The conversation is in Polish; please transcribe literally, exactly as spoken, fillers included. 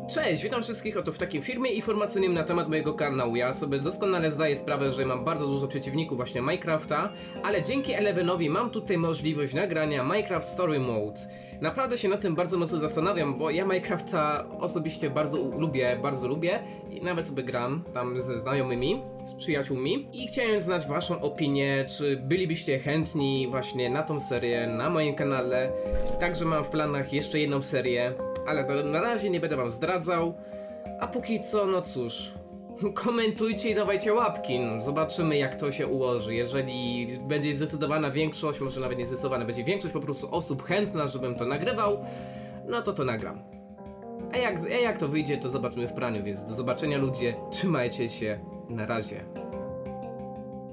Cześć, witam wszystkich oto w takim filmie informacyjnym na temat mojego kanału. Ja sobie doskonale zdaję sprawę, że mam bardzo dużo przeciwników właśnie Minecrafta, ale dzięki Elevenowi mam tutaj możliwość nagrania Minecraft Story Mode. Naprawdę się nad tym bardzo mocno zastanawiam, bo ja Minecrafta osobiście bardzo lubię, bardzo lubię i nawet sobie gram tam ze znajomymi, z przyjaciółmi i chciałem znać waszą opinię, czy bylibyście chętni właśnie na tą serię na moim kanale. Także mam w planach jeszcze jedną serię, ale na, na razie nie będę wam zdradzał, a póki co, no cóż, komentujcie i dawajcie łapki, no, zobaczymy jak to się ułoży. Jeżeli będzie zdecydowana większość, może nawet nie zdecydowana, będzie większość po prostu osób chętna, żebym to nagrywał, no to to nagram. A jak, a jak to wyjdzie, to zobaczymy w praniu, więc do zobaczenia ludzie, trzymajcie się, na razie.